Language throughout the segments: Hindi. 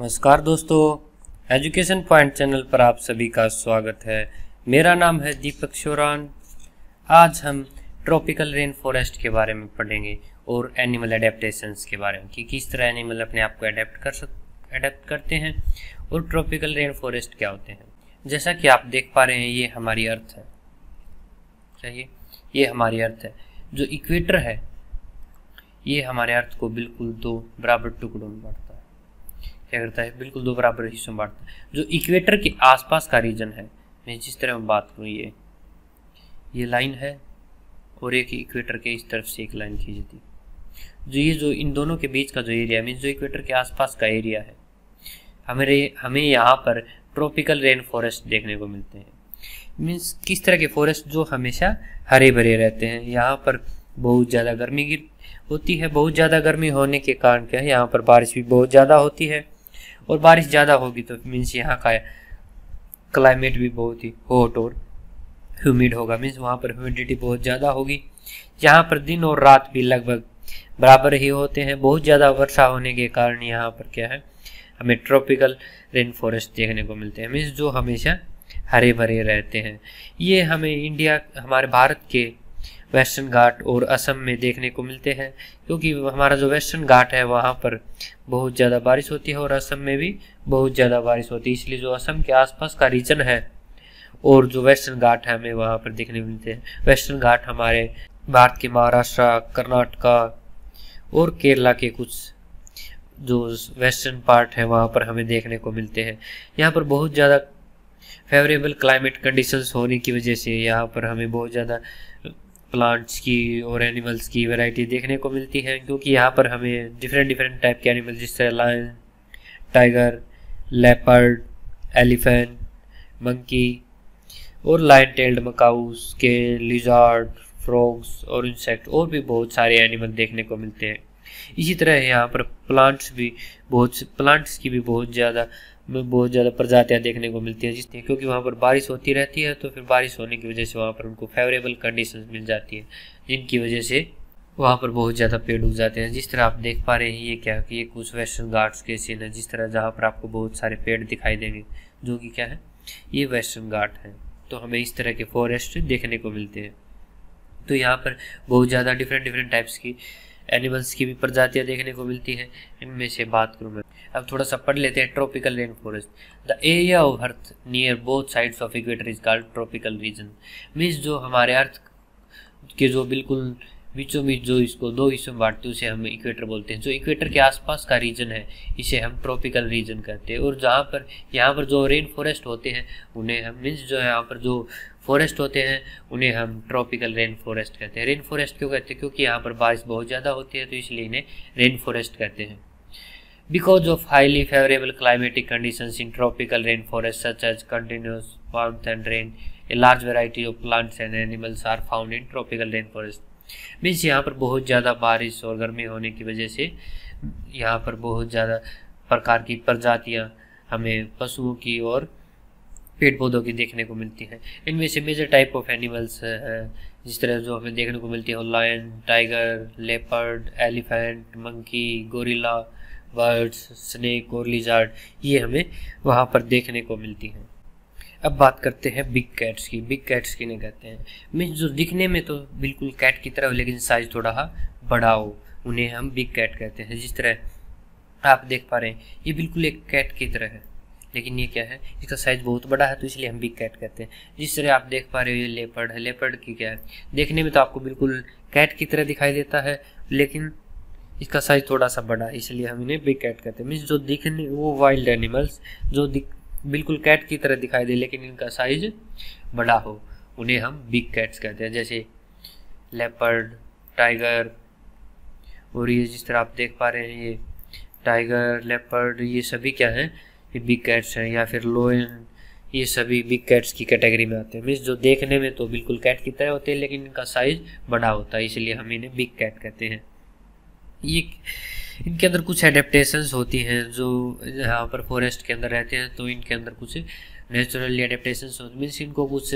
नमस्कार दोस्तों, एजुकेशन पॉइंट चैनल पर आप सभी का स्वागत है। मेरा नाम है दीपक शोरान। आज हम ट्रॉपिकल रेन फॉरेस्ट के बारे में पढ़ेंगे और एनिमल एडेप्टेशंस के बारे में कि किस तरह एनिमल अपने आप को अडेप्ट करते हैं और ट्रॉपिकल रेन फॉरेस्ट क्या होते हैं। जैसा कि आप देख पा रहे हैं, ये हमारी अर्थ है। चाहिए ये हमारी अर्थ है। जो इक्वेटर है ये हमारे अर्थ को बिल्कुल दो बराबर टुकड़ों में बांटता है। क्या करता है? बिल्कुल दो बराबर हिस्सों में बांटता है। जो इक्वेटर के आसपास का रीजन है, मैं जिस तरह मैं बात करूँ, ये लाइन है और एक इक्वेटर के इस तरफ से एक लाइन खींची थी। जो इन दोनों के बीच का जो एरिया मीन्स जो इक्वेटर के आसपास का एरिया है, हमें यहाँ पर ट्रॉपिकल रेन फॉरेस्ट देखने को मिलते हैं। मीन्स किस तरह के फॉरेस्ट? जो हमेशा हरे भरे रहते हैं। यहाँ पर बहुत ज़्यादा गर्मी होती है। बहुत ज़्यादा गर्मी होने के कारण क्या है, यहाँ पर बारिश भी बहुत ज़्यादा होती है और बारिश ज़्यादा होगी तो मीन्स यहाँ का क्लाइमेट भी बहुत ही हॉट और ह्यूमिड होगा। मीन्स वहाँ पर ह्यूमिडिटी बहुत ज़्यादा होगी। यहाँ पर दिन और रात भी लगभग बराबर ही होते हैं। बहुत ज़्यादा वर्षा होने के कारण यहाँ पर क्या है, हमें ट्रॉपिकल रेन फॉरेस्ट देखने को मिलते हैं। मीन्स जो हमेशा हरे भरे रहते हैं। ये हमें हमारे भारत के वेस्टर्न घाट और असम में देखने को मिलते हैं, क्योंकि हमारा जो वेस्टर्न घाट है वहाँ पर बहुत ज़्यादा बारिश होती है और असम में भी बहुत ज़्यादा बारिश होती है। इसलिए जो असम के आसपास का रीजन है और जो वेस्टर्न घाट है हमें वहाँ पर देखने को मिलते हैं। वेस्टर्न घाट हमारे भारत के महाराष्ट्र, कर्नाटका और केरला के कुछ जो वेस्टर्न पार्ट है वहाँ पर हमें देखने को मिलते हैं। यहाँ पर बहुत ज़्यादा फेवरेबल क्लाइमेट कंडीशंस होने की वजह से यहाँ पर हमें बहुत ज़्यादा प्लांट्स की और एनिमल्स की वैरायटी देखने को मिलती है, क्योंकि यहाँ पर हमें डिफरेंट टाइप के एनिमल जिस तरह lion, tiger, leopard, elephant, monkey और लायन टेल्ड मकाउस के लिजार्ड, फ्रॉग्स और इंसेक्ट और भी बहुत सारे एनिमल देखने को मिलते हैं। इसी तरह यहाँ पर प्लांट्स की भी बहुत ज़्यादा प्रजातियां देखने को मिलती हैं, जिससे क्योंकि वहाँ पर बारिश होती रहती है तो फिर बारिश होने की वजह से वहाँ पर उनको फेवरेबल कंडीशंस मिल जाती है, जिनकी वजह से वहाँ पर बहुत ज़्यादा पेड़ उग जाते हैं। जिस तरह आप देख पा रहे हैं ये कुछ वेस्टर्न घाट्स के सीन है, जिस तरह जहाँ पर आपको बहुत सारे पेड़ दिखाई देंगे, जो कि क्या है, ये वेस्टर्न घाट है। तो हमें इस तरह के फॉरेस्ट देखने को मिलते हैं। तो यहाँ पर बहुत ज़्यादा डिफरेंट टाइप्स की एनिमल्स की भी प्रजातियां देखने को मिलती हैं। इनमें से बात करूँ मैं, अब थोड़ा सा पढ़ लेते हैं। Tropical rain forest, the area of earth near both sides of equator is called tropical region. Means जो हमारे अर्थ के जो बिल्कुल बीचों बीच जो इसको दो हिस्सों में बांटते हैं उसे हम इक्वेटर बोलते हैं। जो इक्वेटर के आसपास का रीजन है इसे हम ट्रॉपिकल रीजन कहते हैं। और यहाँ पर जो रेन फॉरेस्ट होते हैं उन्हें हम मीन्स जो यहाँ पर जो फॉरेस्ट होते हैं उन्हें हम ट्रॉपिकल रेन फॉरेस्ट कहते हैं। रेन फॉरेस्ट क्यों कहते हैं? क्योंकि यहाँ पर बारिश बहुत ज़्यादा होती है तो इसलिए इन्हें रेन फॉरेस्ट कहते हैं। Because of highly favourable climatic conditions in tropical rain forest such as continuous warmth and rain, a large variety of plants and animals are found in tropical rain forest. Means यहाँ पर बहुत ज़्यादा बारिश और गर्मी होने की वजह से यहाँ पर बहुत ज़्यादा प्रकार की प्रजातियाँ हमें पशुओं की और पेड़ पौधों की देखने को मिलती हैं। इनमें से मेजर टाइप ऑफ एनिमल्स जिस तरह जो हमें देखने को मिलती है, lion, tiger, leopard, elephant, monkey, gorilla, birds, snake और लिजार्ड, ये हमें वहाँ पर देखने को मिलती हैं। अब बात करते हैं बिग कैट्स की। बिग कैट्स किन्हें कहते हैं? मीन्स जो दिखने में तो बिल्कुल कैट की तरह हो लेकिन साइज थोड़ा बड़ा हो, उन्हें हम बिग कैट कहते हैं। जिस तरह आप देख पा रहे हैं ये बिल्कुल एक कैट की तरह है, लेकिन ये क्या है, इसका साइज बहुत बड़ा है तो इसलिए हम बिग कैट कहते हैं। जिस तरह आप देख पा रहे हो ये लेपर्ड है। लेपर्ड की क्या है, देखने में तो आपको बिल्कुल कैट की तरह दिखाई देता है लेकिन इसका साइज थोड़ा सा बड़ा है, इसलिए हम इन्हें बिग कैट कहते हैं। मीन्स जो दिखने वो वाइल्ड एनिमल्स जो बिल्कुल कैट की तरह दिखाई दे लेकिन इनका साइज बड़ा हो, उन्हें हम बिग कैट्स कहते हैं। जैसे लेपर्ड, टाइगर और ये जिस तरह आप देख पा रहे हैं ये टाइगर, लेपर्ड, ये सभी क्या हैं, ये बिग कैट्स हैं। या फिर लोयन, ये सभी बिग कैट्स की कैटेगरी में आते हैं। मीन्स जो देखने में तो बिल्कुल कैट की तरह होते हैं लेकिन इनका साइज बड़ा होता है, इसलिए हम इन्हें बिग कैट कहते हैं। ये इनके अंदर कुछ एडेप्टेशंस होती हैं जो यहाँ पर फॉरेस्ट के अंदर रहते हैं, तो इनके अंदर कुछ नेचुरली एडेप्टेशंस होती, मीन्स इनको कुछ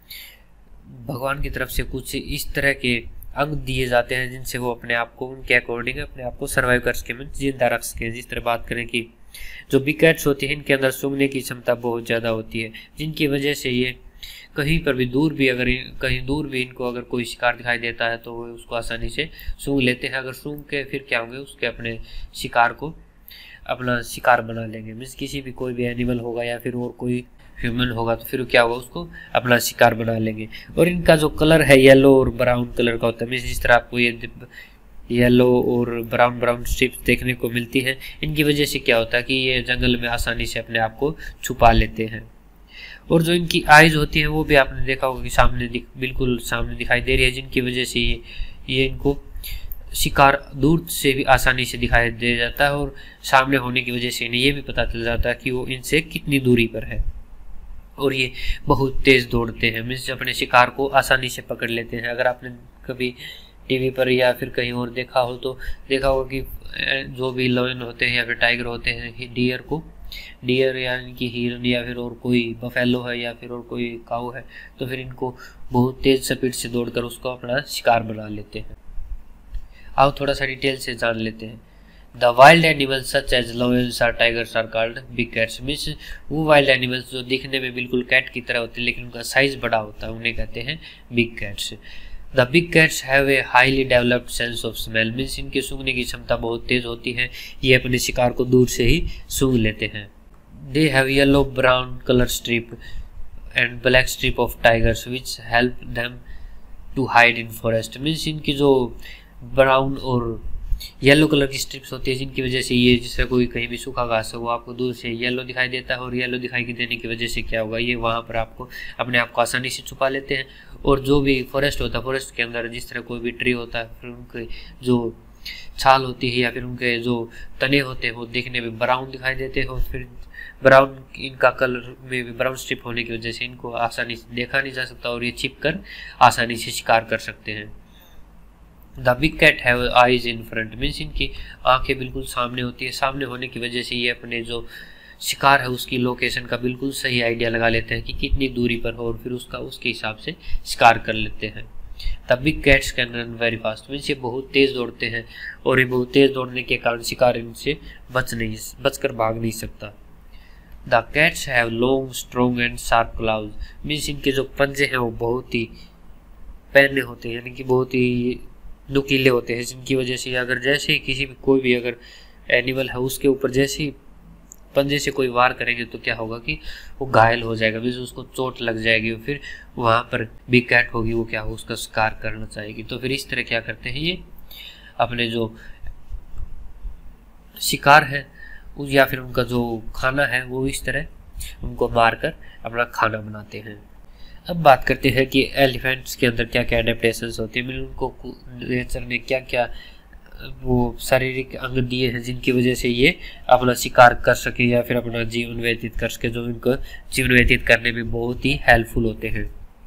भगवान की तरफ से कुछ इस तरह के अंग दिए जाते हैं जिनसे वो अपने आप को उनके अकॉर्डिंग अपने आप को सर्वाइव कर सके, मीन्स जिंदा रख सके। जिस तरह बात करें कि जो बिग कैट्स होती हैं इनके अंदर सूंघने की क्षमता बहुत ज़्यादा होती है, जिनकी वजह से ये कहीं पर भी दूर भी कहीं दूर भी इनको अगर कोई शिकार दिखाई देता है तो वो उसको आसानी से सूंघ लेते हैं। अगर सूंघ के फिर क्या होंगे, उसके अपने शिकार को अपना शिकार बना लेंगे। मीन्स किसी भी कोई भी एनिमल होगा या फिर और कोई ह्यूमन होगा तो फिर क्या होगा, उसको अपना शिकार बना लेंगे। और इनका जो कलर है येलो और ब्राउन कलर का होता है। मीन्स जिस तरह आपको ये येलो और ब्राउन स्ट्रिप्स देखने को मिलती है, इनकी वजह से क्या होता है कि ये जंगल में आसानी से अपने आप को छुपा लेते हैं। और जो इनकी आइज़ होती है वो भी आपने देखा होगा कि बिल्कुल सामने दिखाई दे रही है, जिनकी वजह से ये इनको शिकार दूर से भी आसानी से दिखाई दे जाता है और सामने होने की वजह से इन्हें ये भी पता चल जाता है कि वो इनसे कितनी दूरी पर है। और ये बहुत तेज़ दौड़ते हैं, मीन्स अपने शिकार को आसानी से पकड़ लेते हैं। अगर आपने कभी टीवी पर या फिर कहीं और देखा हो तो देखा होगा कि जो भी लायन होते हैं या फिर टाइगर होते हैं, डियर यानी कि हिरन या फिर और कोई बफेलो है या फिर और कोई काऊ है, तो फिर इनको बहुत तेज़ स्पीड से दौड़कर उसको अपना शिकार बना लेते हैं। आओ थोड़ा सा डिटेल से जान लेते हैं। The wild animals such as lions और tigers are called big cats. Means वो वाइल्ड एनिमल्स जो दिखने में बिल्कुल कैट की तरह होते हैं लेकिन उनका साइज बड़ा होता है, उन्हें कहते हैं big cats. The big cats have a highly developed sense of smell. Means इनके सूंघने की क्षमता बहुत तेज होती है, ये अपने शिकार को दूर से ही सूंघ लेते हैं। They have yellow brown colour stripe and black stripe of tigers which help them to hide in forest. Means इनकी जो ब्राउन और येलो कलर की स्ट्रिप्स होती है, जिनकी वजह से ये जिससे कोई कहीं भी सूखा घास है वो आपको दूर से येलो दिखाई देता है, और येलो दिखाई देने की वजह से क्या होगा, ये वहाँ पर आपको अपने आप को आसानी से छुपा लेते हैं। और जो भी फॉरेस्ट होता है, फॉरेस्ट के अंदर जिस तरह कोई भी ट्री होता है, फिर उनके जो छाल होती है या फिर उनके जो तने होते हैं वो देखने में ब्राउन दिखाई देते हैं, और फिर ब्राउन इनका कलर में भी ब्राउन स्ट्रिप होने की वजह से इनको आसानी से देखा नहीं जा सकता और ये छिप कर आसानी से शिकार कर सकते हैं। The big cat have eyes in front. Means इनकी आंखें बिल्कुल सामने होती है, सामने होने की वजह से ये अपने जो शिकार है उसकी लोकेशन का बिल्कुल सही आइडिया लगा लेते हैं कि कितनी दूरी पर हो और फिर उसके हिसाब से शिकार कर लेते हैं। The big cats can run very fast. Means ये बहुत तेज़ दौड़ते हैं और ये बहुत तेज़ दौड़ने के कारण शिकार इनसे बचकर भाग नहीं सकता। The cats have long strong and sharp claws. Means इनके जो पंजे हैं वो बहुत ही पैने होते हैं, यानी कि बहुत ही नुकीले होते हैं, जिनकी वजह से अगर जैसे ही किसी भी कोई भी अगर एनिमल है उसके ऊपर जैसे ही पंजे से कोई वार करेंगे तो क्या होगा कि वो घायल हो जाएगा, मीन्स उसको चोट लग जाएगी और फिर वहाँ पर बिग कैट होगी वो क्या हो उसका शिकार करना चाहेगी। तो फिर इस तरह क्या करते हैं ये अपने जो शिकार है या फिर उनका जो खाना है वो इस तरह उनको मार कर अपना खाना बनाते हैं। अब बात करते हैं कि एलिफेंट्स के अंदर क्या क्या एडेप्टेशंस होती है, उनको नेचर ने क्या क्या वो शारीरिक अंग दिए हैं जिनकी वजह से ये अपना शिकार कर सके या फिर अपना जीवन व्यतीत कर सके, जो इनको जीवन व्यतीत करने में बहुत ही हेल्पफुल होते हैं।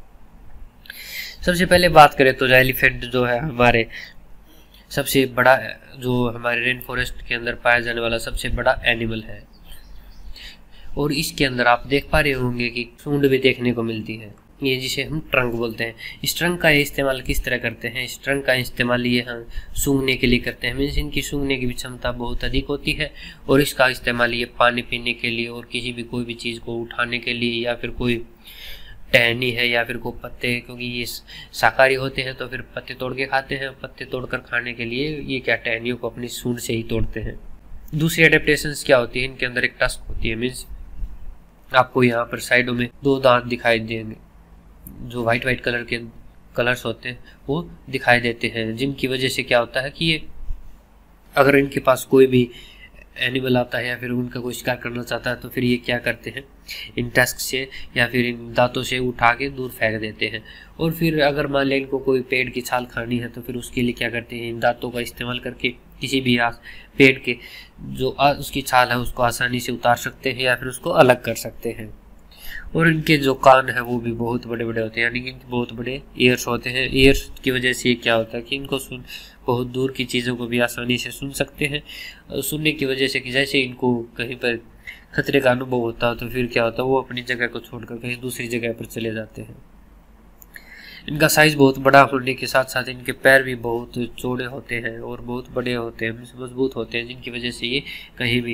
सबसे पहले बात करें तो एलिफेंट जो है हमारे सबसे बड़ा, जो हमारे रेन फॉरेस्ट के अंदर पाया जाने वाला सबसे बड़ा एनिमल है, और इसके अंदर आप देख पा रहे होंगे कि सूंड भी देखने को मिलती है, ये जिसे हम ट्रंक बोलते हैं। इस ट्रंक का इस्तेमाल किस तरह करते हैं, इस ट्रंक का इस्तेमाल ये हम सूंघने के लिए करते हैं। मीन्स इनकी सूंघने की भी क्षमता बहुत अधिक होती है और इसका इस्तेमाल ये पानी पीने के लिए और किसी भी कोई भी चीज़ को उठाने के लिए या फिर कोई टहनी है या फिर कोई पत्ते, क्योंकि ये शाकाहारी होते हैं तो फिर पत्ते तोड़ के खाते हैं, पत्ते तोड़कर खाने के लिए ये क्या टहनियों को अपनी सूंड से ही तोड़ते हैं। दूसरी एडेप्टेशंस क्या होती है, इनके अंदर एक टस्क होती है। मीन्स आपको यहाँ पर साइडों में 2 दांत दिखाई देंगे, जो वाइट कलर के कलर्स होते हैं वो दिखाई देते हैं, जिनकी वजह से क्या होता है कि ये अगर इनके पास कोई भी एनिमल आता है या फिर उनका कोई शिकार करना चाहता है तो फिर ये क्या करते हैं, इन टस्क से या फिर इन दांतों से उठा के दूर फेंक देते हैं। और फिर अगर मान लें इनको कोई पेड़ की छाल खानी है तो फिर उसके लिए क्या करते हैं, इन दांतों का इस्तेमाल करके किसी भी पेड़ के जो उसकी छाल है उसको आसानी से उतार सकते हैं या फिर उसको अलग कर सकते हैं। और इनके जो कान है वो भी बहुत बड़े बड़े होते हैं, यानी कि इनके बहुत बड़े ईयर्स होते हैं। ईयर्स की वजह से क्या होता है कि इनको बहुत दूर की चीज़ों को भी आसानी से सुन सकते हैं। सुनने की वजह से कि जैसे इनको कहीं पर खतरे का अनुभव होता है तो फिर क्या होता है वो अपनी जगह को छोड़कर कहीं दूसरी जगह पर चले जाते हैं। इनका साइज़ बहुत बड़ा होने के साथ साथ इनके पैर भी बहुत चौड़े होते हैं और बहुत बड़े होते हैं, मजबूत होते हैं, जिनकी वजह से ये कहीं भी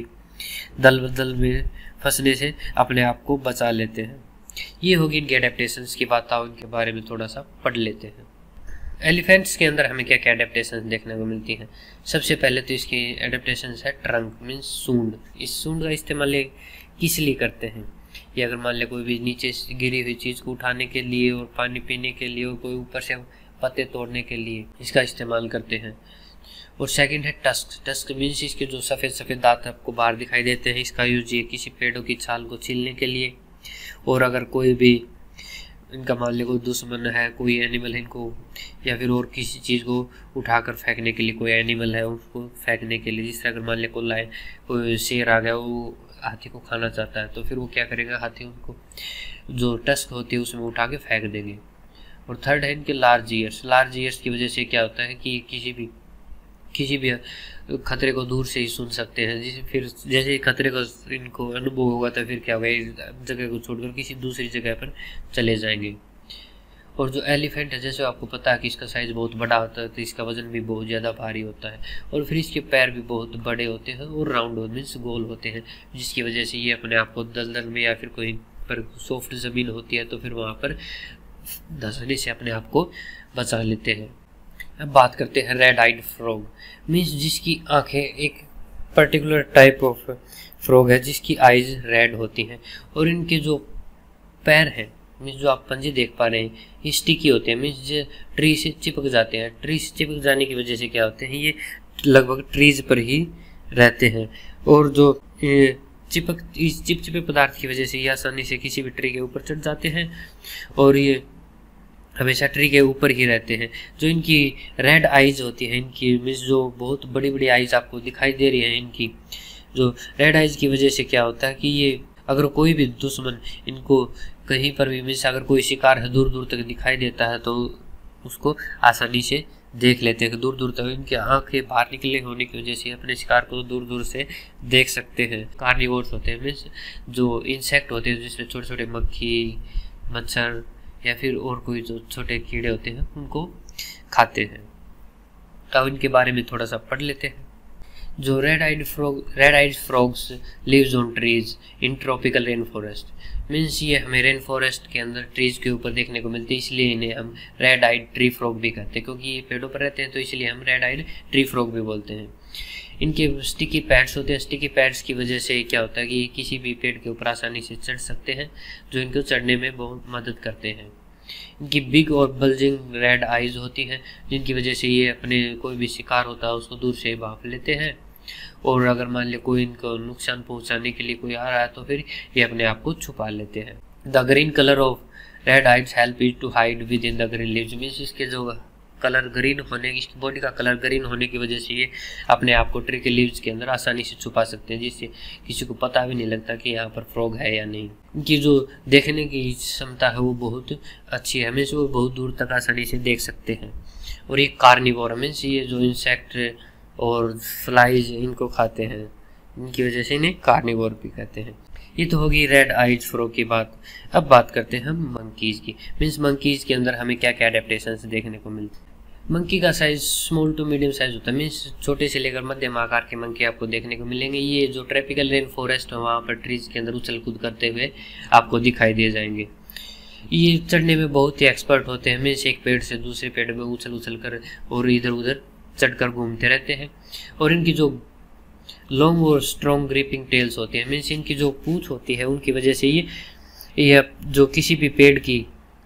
दलदल में फंसने से अपने आप को बचा लेते हैं। ये होगी इनके एडेप्टेशंस की बात। आओ इनके बारे में थोड़ा सा पढ़ लेते हैं। एलिफेंट्स के अंदर हमें क्या क्या एडेप्टेशंस देखने को मिलती हैं। सबसे पहले तो इसकी एडेप्टेशंस है ट्रंक मीन्स सूंड। इस सूंड का इस्तेमाल ये किस लिए करते हैं, ये अगर मान ले कोई भी नीचे गिरी हुई चीज़ को उठाने के लिए और पानी पीने के लिए और कोई ऊपर से पत्ते तोड़ने के लिए इसका इस्तेमाल करते हैं। और सेकंड है टस्क। टस्क मीन्स इसके जो सफ़ेद सफ़ेद दांत आपको बाहर दिखाई देते हैं, इसका यूज ये किसी पेड़ों की छाल को छीलने के लिए, और अगर कोई भी इनका मान लो कोई दुश्मन है, कोई एनिमल है इनको, या फिर और किसी चीज़ को उठाकर फेंकने के लिए, कोई एनिमल है उसको फेंकने के लिए। जिस तरह अगर मान लो कोई शेर आ गया, वो हाथी को खाना चाहता है, तो फिर वो क्या करेगा, हाथी उनको जो टस्क होती है उसमें उठा के फेंक देंगे। और थर्ड है इनके लार्ज ईयर्स। लार्ज ईयर्स की वजह से क्या होता है कि किसी भी खतरे को दूर से ही सुन सकते हैं। जैसे खतरे का इनको अनुभव होगा तो फिर क्या होगा, इस जगह को छोड़कर किसी दूसरी जगह पर चले जाएंगे। और जो एलिफेंट है, जैसे आपको पता है कि इसका साइज़ बहुत बड़ा होता है, तो इसका वजन भी बहुत ज़्यादा भारी होता है, और फिर इसके पैर भी बहुत बड़े होते हैं और राउंड मीन्स गोल होते हैं, जिसकी वजह से ये अपने आप को दलदल में या फिर कोई पर सॉफ्ट ज़मीन होती है तो फिर वहाँ पर धंसने से अपने आप को बचा लेते हैं। अब बात करते हैं रेड आइड फ्रॉग मीन्स जिसकी आंखें, एक पर्टिकुलर टाइप ऑफ फ्रॉग है जिसकी आइज रेड होती हैं, और इनके जो पैर हैं मीन्स जो आप पंजे देख पा रहे हैं, ये स्टिकी होते हैं मीन्स जो ट्री से चिपक जाते हैं। ट्री से चिपक जाने की वजह से क्या होते हैं, ये लगभग ट्रीज पर ही रहते हैं, और जो इस चिपचिपे पदार्थ की वजह से ये आसानी से किसी भी ट्री के ऊपर चढ़ जाते हैं, और ये हमेशा ट्री के ऊपर ही रहते हैं। जो इनकी रेड आइज होती है, इनकी मीन्स जो बहुत बड़ी बड़ी आइज आपको दिखाई दे रही है, इनकी जो रेड आइज की वजह से क्या होता है कि ये अगर कोई भी दुश्मन इनको कहीं पर भी मीन्स अगर कोई शिकार है दूर दूर तक दिखाई देता है तो उसको आसानी से देख लेते हैं। दूर दूर तक इनकी आंखें बाहर निकले होने की वजह से अपने शिकार को दूर दूर से देख सकते हैं। कार्निवोर्स होते हैं मीन्स जो इंसेक्ट होते हैं, जिसमें छोटे छोटे मक्खी, मच्छर या फिर और कोई जो छोटे कीड़े होते हैं उनको खाते हैं। तो इनके बारे में थोड़ा सा पढ़ लेते हैं। जो red eyed frogs lives on trees in tropical rain forest means ये हमें रेन फॉरेस्ट के अंदर ट्रीज के ऊपर देखने को मिलती है, इसलिए इन्हें हम रेड आइड ट्री फ्रॉग भी कहते हैं, क्योंकि ये पेड़ों पर रहते हैं तो इसलिए हम रेड आइड ट्री फ्रॉग भी बोलते हैं। इनके स्टिकी पैड्स होते हैं। स्टिकी पैड्स की वजह से क्या होता है कि किसी भी पेड़ के ऊपर आसानी से चढ़ सकते हैं, जो इनको चढ़ने में बहुत मदद करते हैं। इनकी बिग और बल्जिंग रेड आइज होती हैं, जिनकी वजह से ये अपने कोई भी शिकार होता है उसको दूर से भाप लेते हैं, और अगर मान ले कोई इनको नुकसान पहुंचाने के लिए कोई आ रहा है तो फिर ये अपने आप को छुपा लेते हैं। The green colour of red eyes help it to hide within the green leaves means इसके जो कलर ग्रीन होने, इसकी बॉडी का कलर ग्रीन होने की वजह से ये अपने आप को ट्री के लीव्स के अंदर आसानी से छुपा सकते हैं, जिससे किसी को पता भी नहीं लगता कि यहाँ पर फ्रॉग है या नहीं। इनकी जो देखने की क्षमता है वो बहुत अच्छी है, मीन्स वो बहुत दूर तक आसानी से देख सकते हैं। और ये कार्निवोर मीन्स ये जो इंसेक्ट और फ्लाइज इनको खाते हैं, इनकी वजह से इन्हें कार्निवोर भी कहते हैं। ये तो होगी रेड आइज फ्रॉग की बात। अब बात करते हैं हम मंकीज़ की। मीन्स मंकीज़ के अंदर हमें क्या क्या एडेप्टेशंस देखने को मिलते हैं। मंकी का size small to medium size होता है, मीन्स छोटे से लेकर मध्यम आकार के मंकी आपको देखने को मिलेंगे। ये जो ट्रॉपिकल रेन फॉरेस्ट है वहाँ पर ट्रीज के अंदर उछल कूद करते हुए आपको दिखाई दे जाएंगे। ये चढ़ने में बहुत ही एक्सपर्ट होते हैं, मीन्स एक पेड़ से दूसरे पेड़ में उछल कर और इधर उधर चढ़कर घूमते रहते हैं। और इनकी जो लॉन्ग और स्ट्रॉन्ग ग्रिपिंग टेल्स होती हैं, मीन्स इनकी जो पूंछ होती है उनकी वजह से ये जो किसी भी पेड़ की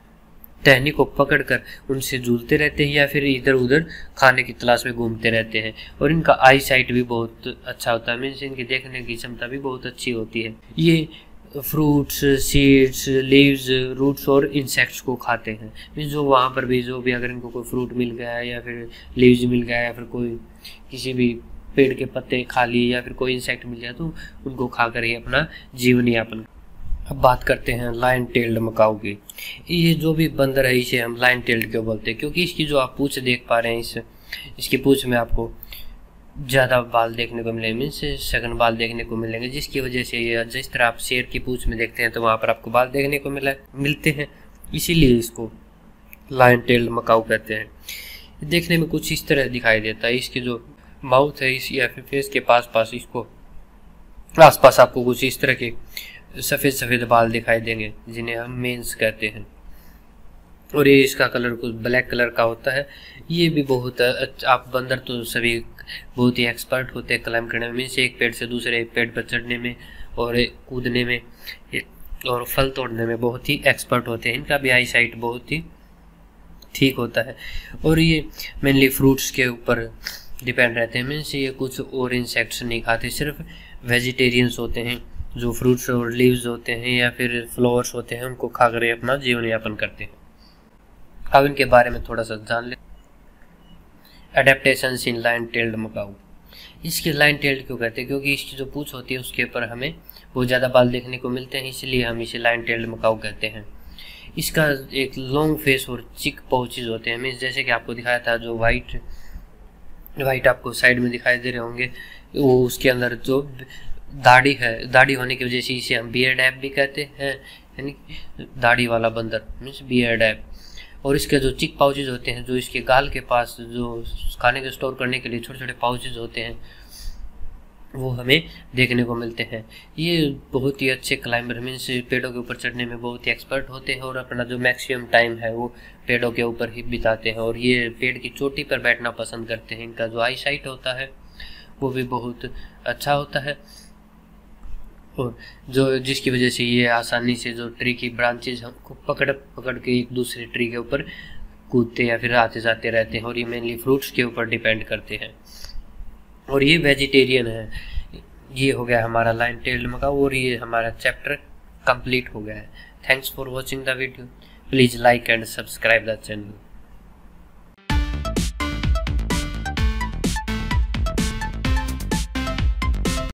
टहनी को पकड़कर उनसे झूलते रहते हैं या फिर इधर उधर खाने की तलाश में घूमते रहते हैं। और इनका आई साइट भी बहुत अच्छा होता है, मीन्स इनकी देखने की क्षमता भी बहुत अच्छी होती है। ये फ्रूट्स, सीड्स, लीव्स, रूट्स और इंसेक्ट्स को खाते हैं, मीन्स जो वहाँ पर भी जो भी अगर इनको कोई फ्रूट मिल गया या फिर लीव्स मिल गया या फिर कोई किसी भी पेड़ के पत्ते खा लिए या फिर कोई इंसेक्ट मिल गया तो उनको खाकर ही अपना जीवन यापन। अब बात करते हैं लायन टेल्ड मकाऊ की। ये जो भी बंदर है इसे हम लायन टेल्ड क्यों बोलते हैं, क्योंकि इसकी जो आप पूंछ देख पा रहे हैं, इसकी पूंछ में आपको ज़्यादा बाल देखने को मिलेंगे, मीन्स सघन बाल देखने को मिलेंगे, जिसकी वजह से ये जिस तरह आप शेर की पूंछ में देखते हैं तो वहाँ पर आपको बाल देखने को मिलते हैं, इसीलिए इसको लायन टेल्ड मकाऊ कहते हैं। देखने में कुछ इस तरह दिखाई देता है। इसकी जो माउथ है इस या फिर फेस के पास इसको आसपास आपको कुछ इस तरह के सफ़ेद सफ़ेद बाल दिखाई देंगे जिन्हें हम मेंस कहते हैं। और ये इसका कलर कुछ ब्लैक कलर का होता है। ये भी बहुत आप बंदर तो सभी बहुत ही एक्सपर्ट होते हैं क्लाइंब करने में, से एक पेड़ से दूसरे पेड़ पर चढ़ने में और कूदने में और फल तोड़ने में बहुत ही एक्सपर्ट होते हैं। इनका भी आई साइट बहुत ही ठीक होता है और ये मेनली फ्रूट्स के ऊपर डिपेंड रहते हैं। मीन्स ये कुछ और इंसेक्ट्स नहीं खाते, सिर्फ वेजिटेरियंस होते हैं जो फ्रूट्स और लीव्स होते हैं या फिर फ्लावर्स होते हैं उनको खाकर अपना जीवन यापन करते हैं। अब इनके बारे में थोड़ा सा जान ले। Adaptations in lion tailed macaque. इसकी लाइन टेल्ड क्यों कहते हैं? क्योंकि इसकी जो पूंछ होती है उसके ऊपर हमें बहुत ज़्यादा बाल देखने को मिलते हैं, इसलिए हम इसे लाइन टेल्ड मकाऊ कहते हैं। इसका एक लॉन्ग फेस और चिक पाउचेज होते हैं। मीन्स जैसे कि आपको दिखाया था, जो वाइट आपको साइड में दिखाई दे रहे होंगे, वो उसके अंदर जो दाढ़ी है, दाढ़ी होने की वजह से इसे हम बियर्ड ऐप भी कहते हैं, यानी दाढ़ी वाला बंदर मीन्स बियर्ड ऐप। और इसके जो चिक पाउचेज होते हैं, जो इसके गाल के पास जो खाने को स्टोर करने के लिए छोटे छोटे पाउचेज होते हैं, वो हमें देखने को मिलते हैं। ये बहुत ही अच्छे क्लाइंबर मीन्स पेड़ों के ऊपर चढ़ने में बहुत ही एक्सपर्ट होते हैं और अपना जो मैक्सिमम टाइम है वो पेड़ों के ऊपर ही बिताते हैं और ये पेड़ की चोटी पर बैठना पसंद करते हैं। इनका जो आई साइट होता है वो भी बहुत अच्छा होता है और जो जिसकी वजह से ये आसानी से जो ट्री की ब्रांचेज को पकड़ के एक दूसरे ट्री के ऊपर कूदते या फिर आते जाते रहते हैं और ये मेनली फ्रूट्स के ऊपर डिपेंड करते हैं और ये वेजिटेरियन है। ये हो गया हमारा लाइन टेल्ड मकाऊ और ये हमारा चैप्टर कंप्लीट हो गया है। Thanks for watching the video. Please like and subscribe the channel.